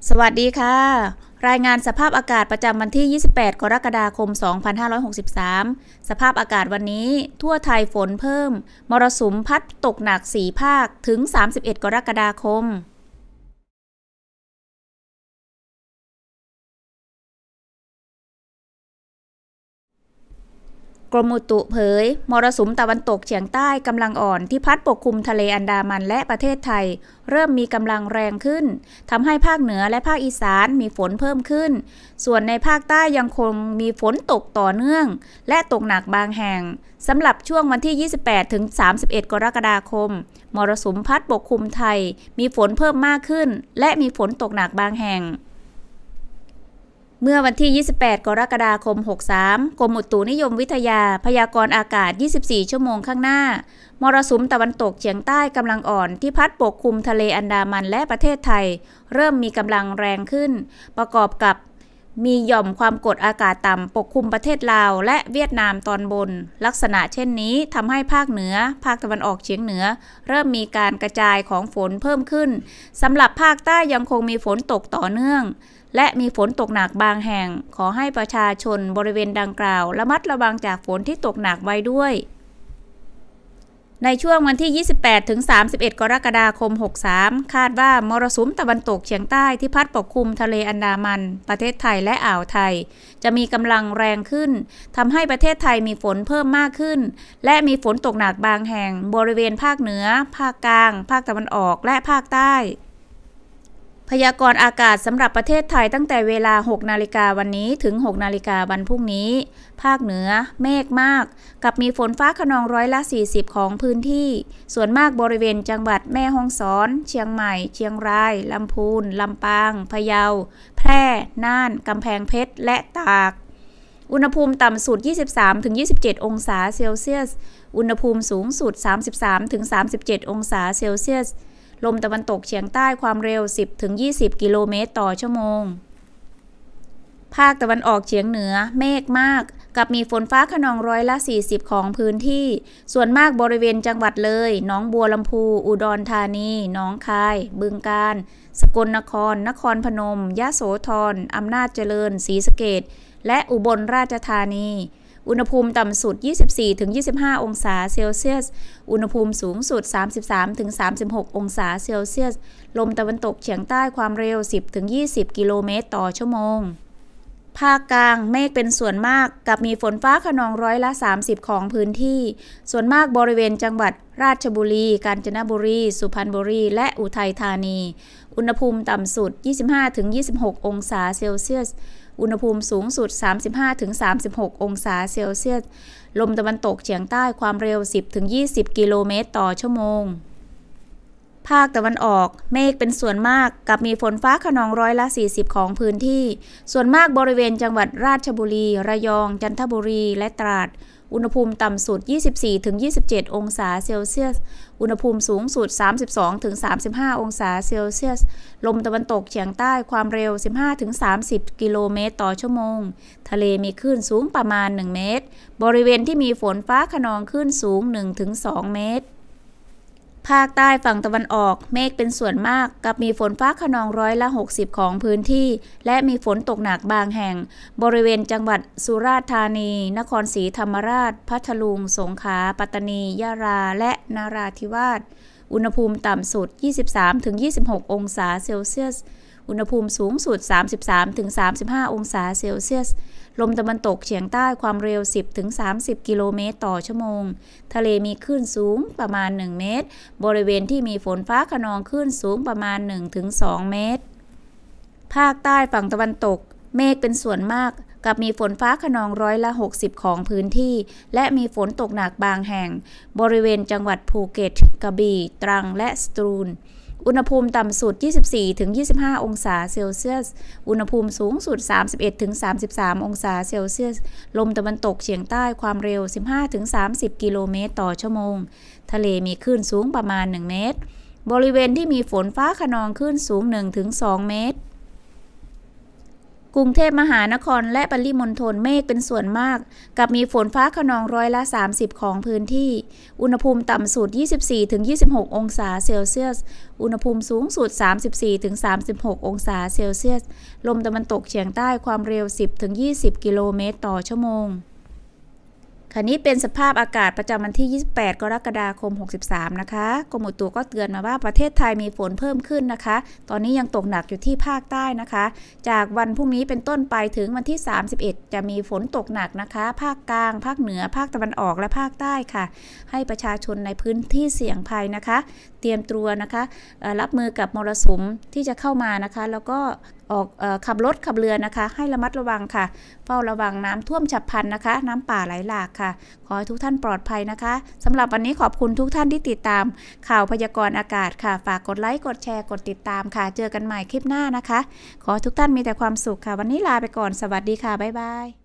สวัสดีค่ะ รายงานสภาพอากาศประจำวันที่ 28 กรกฎาคม 2563 สภาพอากาศวันนี้ทั่วไทยฝนเพิ่ม มรสุมพัดตกหนัก 4 ภาค ถึง 31 กรกฎาคมกรมอุตุเผย มรสุมตะวันตกเฉียงใต้กำลังอ่อนที่พัดปกคลุมทะเลอันดามันและประเทศไทย เริ่มมีกำลังแรงขึ้น ทำให้ภาคเหนือและภาคอีสานมีฝนเพิ่มขึ้น ส่วนในภาคใต้ยังคงมีฝนตกต่อเนื่อง และตกหนักบางแห่ง สำหรับช่วงวันที่ 28 ถึง 31 กรกฎาคม มรสุมพัดปกคลุมไทย มีฝนเพิ่มมากขึ้น และมีฝนตกหนักบางแห่งเมื่อวันที่ 28 กรกฎาคม 63 กรมอุตุนิยมวิทยาพยากรณ์อากาศ 24 ชั่วโมงข้างหน้า มรสุมตะวันตกเฉียงใต้กำลังอ่อนที่พัดปกคลุมทะเลอันดามันและประเทศไทย เริ่มมีกำลังแรงขึ้น ประกอบกับมีหย่อมความกดอากาศต่ำปกคลุมประเทศลาวและเวียดนามตอนบน ลักษณะเช่นนี้ทำให้ภาคเหนือ ภาคตะวันออกเฉียงเหนือ เริ่มมีการกระจายของฝนเพิ่มขึ้น สำหรับภาคใต้ยังคงมีฝนตกต่อเนื่องและมีฝนตกหนักบางแห่ง ขอให้ประชาชนบริเวณดังกล่าวระมัดระวังจากฝนที่ตกหนักไว้ด้วยในช่วงวันที่ 28 ถึง 31 กรกฎาคม 63 คาดว่ามรสุมตะวันตกเฉียงใต้ที่พัดปกคลุมทะเลอันดามันประเทศไทยและอ่าวไทยจะมีกำลังแรงขึ้นทำให้ประเทศไทยมีฝนเพิ่มมากขึ้นและมีฝนตกหนักบางแห่งบริเวณภาคเหนือภาคกลางภาคตะวันออกและภาคใต้พยากรณ์อากาศสำหรับประเทศไทยตั้งแต่เวลา 6 นาฬิกาวันนี้ถึง 6 นาฬิกาวันพรุ่งนี้ภาคเหนือเมฆมากกับมีฝนฟ้าคะนอง40%ของพื้นที่ส่วนมากบริเวณจังหวัดแม่ฮ่องสอนเชียงใหม่เชียงรายลำพูนลำปางพะเยาแพร่น่านกำแพงเพชรและตากอุณหภูมิต่ำสุด 23-27 องศาเซลเซียสอุณหภูมิสูงสุด 33-37 องศาเซลเซียสลมตะวันตกเฉียงใต้ความเร็ว 10-20 กิโลเมตรต่อชั่วโมงภาคตะวันออกเฉียงเหนือเมฆมากกับมีฝนฟ้าคะนอง40%ของพื้นที่ส่วนมากบริเวณจังหวัดเลยหนองบัวลำพูอุดรธานีหนองคายบึงกาฬสกลนครนครพนมยโสธรอำนาจเจริญศรีสะเกษและอุบลราชธานีอุณหภูมิต่ำสุด 24-25 องศาเซลเซียสอุณหภูมิสูงสุด 33-36 องศาเซลเซียสลมตะวันตกเฉียงใต้ความเร็ว 10-20 กิโลเมตรต่อชั่วโมงภาคกลางเมฆเป็นส่วนมากกับมีฝนฟ้าคะนอง30%ของพื้นที่ส่วนมากบริเวณจังหวัดราชบุรีกาญจนบุรีสุพรรณบุรีและอุทัยธานีอุณหภูมิต่ำสุด 25-26 องศาเซลเซียสอุณหภูมิสูงสุด 35-36 องศาเซลเซียสลมตะวันตกเฉียงใต้ความเร็ว 10-20 กิโลเมตรต่อชั่วโมงภาคตะวันออกเมฆเป็นส่วนมากกับมีฝนฟ้าคะนอง40%ของพื้นที่ส่วนมากบริเวณจังหวัดราชบุรีระยองจันทบุรีและตราดอุณหภูมิต่ำสุด 24-27 องศาเซลเซียสอุณหภูมิสูงสุด 32-35 องศาเซลเซียสลมตะวันตกเฉียงใต้ความเร็ว 15-30 กิโลเมตรต่อชั่วโมงทะเลมีคลื่นสูงประมาณ 1 เมตรบริเวณที่มีฝนฟ้าคะนองคลื่นสูง 1-2 เมตรภาคใต้ฝั่งตะวันออกเมฆเป็นส่วนมากกับมีฝนฟ้าคะนอง60%ของพื้นที่และมีฝนตกหนักบางแห่งบริเวณจังหวัดสุราษฎร์ธานีนครศรีธรรมราชพัทลุงสงขลาปัตตานียะลาและนราธิวาสอุณหภูมิต่ำสุด 23-26 องศาเซลเซียสอุณหภูมิสูงสุด 33-35 องศาเซลเซียสลมตะวันตกเฉียงใต้ความเร็ว 10-30 กิโลเมตรต่อชั่วโมงทะเลมีคลื่นสูงประมาณ 1 เมตรบริเวณที่มีฝนฟ้าคะนองคลื่นสูงประมาณ 1-2 เมตรภาคใต้ฝั่งตะวันตกเมฆเป็นส่วนมากกับมีฝนฟ้าคะนอง60%ของพื้นที่และมีฝนตกหนักบางแห่งบริเวณจังหวัดภูเก็ตกระบี่ตรังและสตูลอุณหภูมิต่ำสุด 24-25 องศาเซลเซียสอุณหภูมิสูงสุด 31-33 องศาเซลเซียสลมตะวันตกเฉียงใต้ความเร็ว 15-30 กิโลเมตรต่อชั่วโมงทะเลมีคลื่นสูงประมาณ 1 เมตรบริเวณที่มีฝนฟ้าคะนองคลื่นสูง 1-2 เมตรกรุงเทพมหานครและปริมณฑลเมฆเป็นส่วนมากกับมีฝนฟ้าคะนองร้อยละ30ของพื้นที่อุณหภูมิต่ำสุด 24-26 องศาเซลเซียสอุณหภูมิสูงสุด 34-36 องศาเซลเซียสลมตะวันตกเฉียงใต้ความเร็ว 10-20 กิโลเมตรต่อชั่วโมงค่ะนี้เป็นสภาพอากาศประจำวันที่28กรกฎาคม63นะคะกรมอุตุก็เตือนมาว่าประเทศไทยมีฝนเพิ่มขึ้นนะคะตอนนี้ยังตกหนักอยู่ที่ภาคใต้นะคะจากวันพรุ่งนี้เป็นต้นไปถึงวันที่31จะมีฝนตกหนักนะคะภาคกลางภาคเหนือภาคตะวันออกและภาคใต้ค่ะให้ประชาชนในพื้นที่เสี่ยงภัยนะคะเตรียมตัวนะคะรับมือกับมรสุมที่จะเข้ามานะคะแล้วก็ขับรถขับเรือนะคะให้ระมัดระวังค่ะเฝ้าระวังน้ำท่วมฉับพลันนะคะน้ำป่าไหลหลากค่ะขอให้ทุกท่านปลอดภัยนะคะสำหรับวันนี้ขอบคุณทุกท่านที่ติดตามข่าวพยากรณ์อากาศค่ะฝากกดไลค์กดแชร์กดติดตามค่ะเจอกันใหม่คลิปหน้านะคะขอทุกท่านมีแต่ความสุขค่ะวันนี้ลาไปก่อนสวัสดีค่ะบ๊ายบาย